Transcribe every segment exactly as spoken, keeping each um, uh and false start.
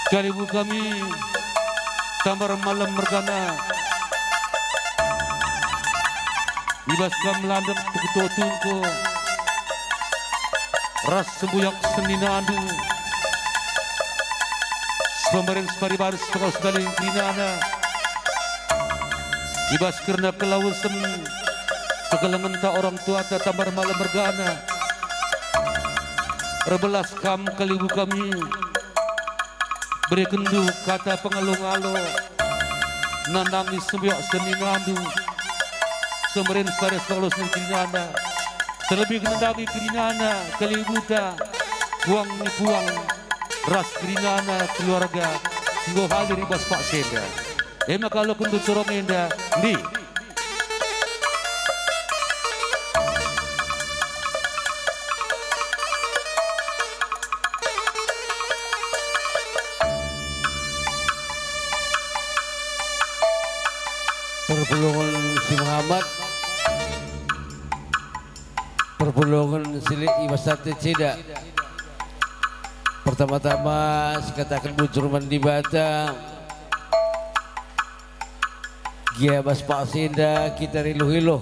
Kalibu kami tamar malam mergana ibas kam landep tukututungko ras sembuyak senina andu pemberin separibaris pekau sedaling krinana ibas kerna kelawusem kegelengan ta orang tua ta tamar malam mergana rebelas kam kalibu kami beri kendu kata pengalung-alo nandangi sembiok seni ngandu semerin separis kalau seni kirinana terlebih kendangi kirinana kalibuta buang ni buang ras kirinana keluarga singgo hadir ibas Pak Senda ema kalau kendu sorong enda di perpulungan si Muhammad, perpulungan silik ibasate ceda. Pertama-tama sekatakan bujur mandi bata, gia bas Pak Senda kita riluh-riluh.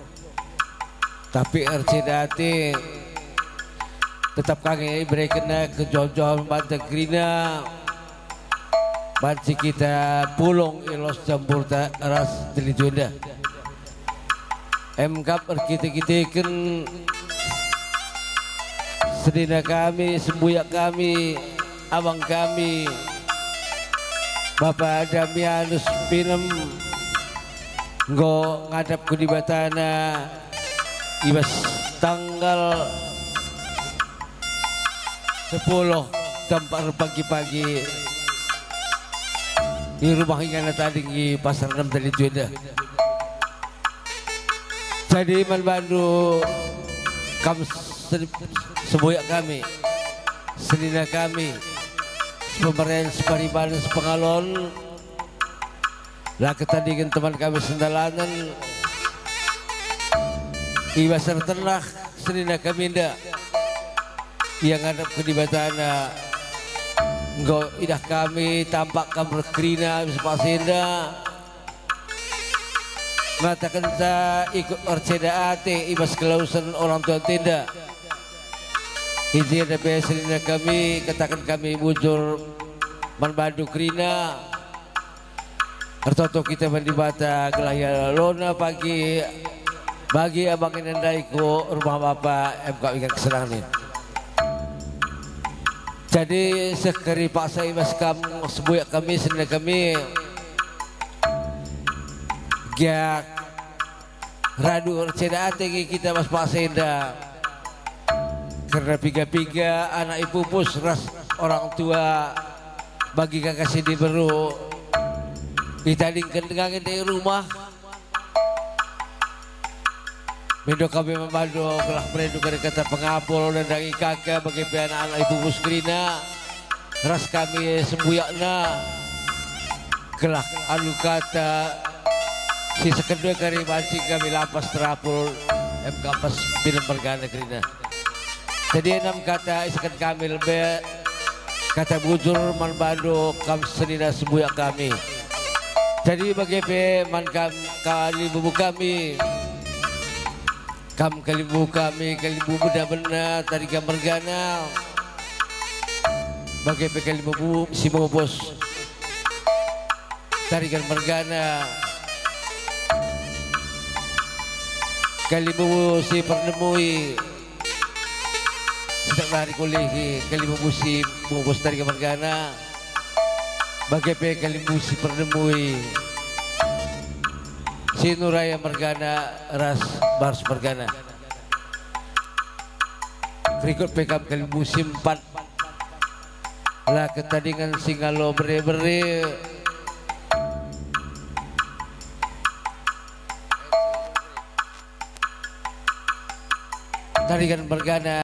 Tapi ercedate tetap kangen berikan ke jojo bata grina. Banci kita pulung ilos campur tak ras telitunda. M Kap kita kita kan sedina kami, sembuyak kami, abang kami, Bapak Damianus Pinem, go ngadap ke di batana, ibas tanggal sepuluh tempat pagi-pagi. Di rumah ingana tadi di pasar enam tadi itu ada. Jadi manbandu kam semboyak kami, senina kami, pemberian separiban sepengalon, lah ketandingan teman kami sendalanan, ibasar ternak senina kami ndak, yang ada kedibatana. Engkau idah kami tampak kamu berkerina bisa Pak Senda mengatakan saya ikut orceda ate ibas kelausan orang tua tenda izin ada biasanya kami katakan kami bujur manbadu kerina artoto kita mendibata gelaya lona pagi bagi abang inandaiku rumah bapak M K ikan kesenangan ini. Jadi sekeri paksa ibas kamu sebuyak kami sendiri kami giak radu orceda ate kita mas Pak Senda karena piga-piga anak ibu pus ras orang tua bagi kakak sini baru ditandingkan dengan di rumah Mendo kami membantu kelah merendu dari kata pengapul dan dari kakak bagi anak-anak ibu muskrina ras kami sembuyakna kelah anu kata si sekedua kari mancing kami lapas terapul M kapas film bergana kerina jadi enam kata iskan kami lebih kata bujur manbando kam senina sembuyak kami jadi bagi man kam kali bubu kami kam kalibu kami kalibu benar-benar tadi gambar gana bagai kalibu si bos tadi gambar gana kalibu si pernemui sedang lari kulihi kalibu si bos tadi gambar gana bagai kalibu si pernemui si Nuraya Mergana ras bars Mergana berikut pekam kali musim empat lah ketandingan singalo beri-beri tandingan Mergana